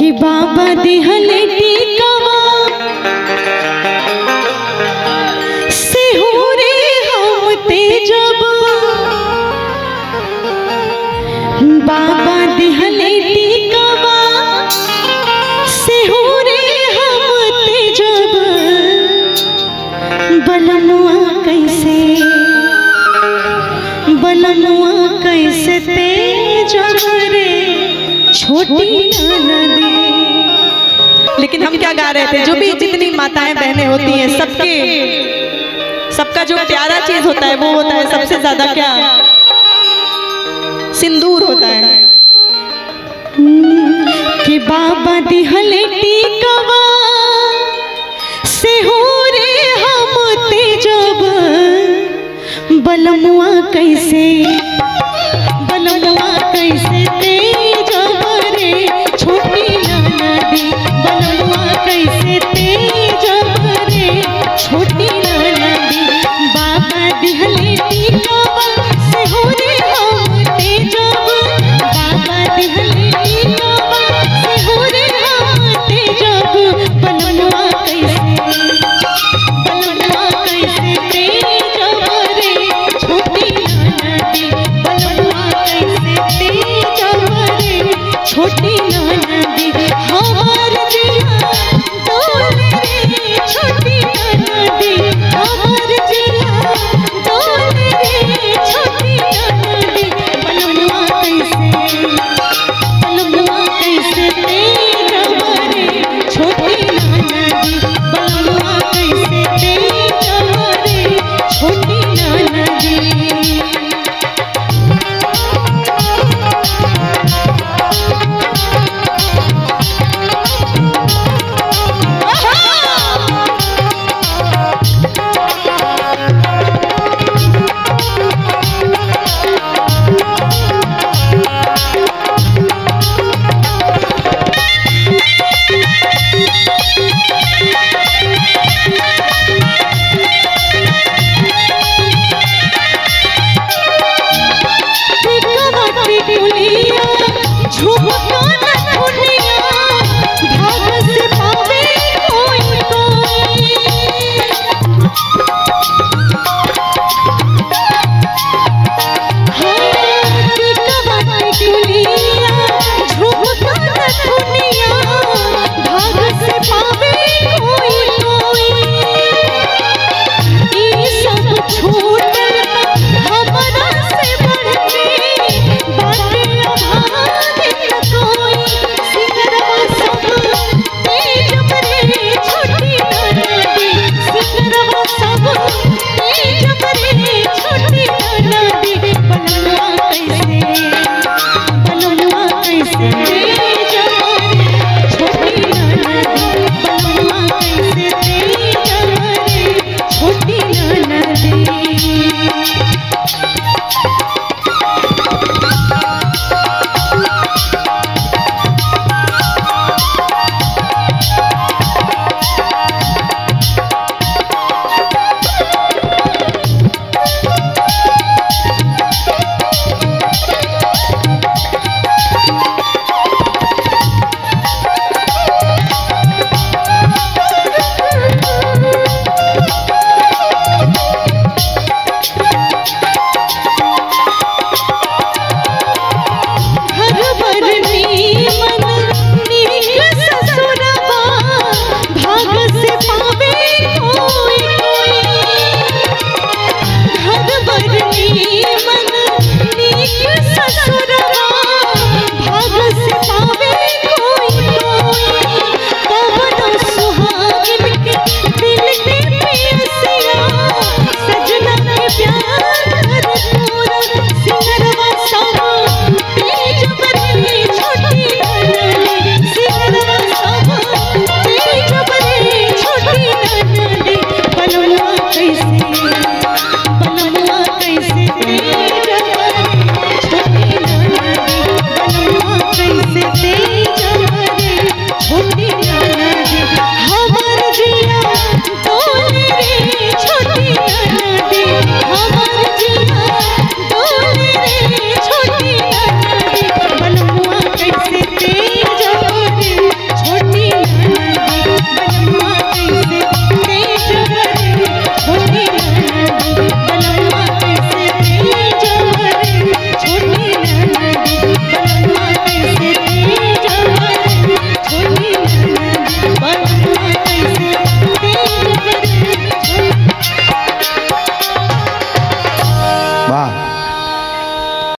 कि बाबा दिहले टीकावा से हो रे हम तेजब, बाबा दिहले टीकावा से हो रे हम तेजब, बलनुआ कैसे तेजब रे छोटी नदी। लेकिन हम क्या गा रहे थे, जो भी जितनी माताएं बहनें होती हैं सबका जो प्यारा चीज होता है वो होता है सबसे ज्यादा क्या, सिंदूर होता है। कि बाबा दिहले टीकावा से हो रे हम तेजब, बलमुआ कैसे तेजब रे छोटी नदी, बलमुआ कैसे तेजब रे छोटी नदी। बाबा दिहले टीकावा से हो रे हम तेजब, बाबा दिहले टीकावा से हो रे हम तेजब, बलमुआ कैसे तेजब रे छोटी नदी, बलमुआ कैसे तेजब रे छोटी नदी। हमार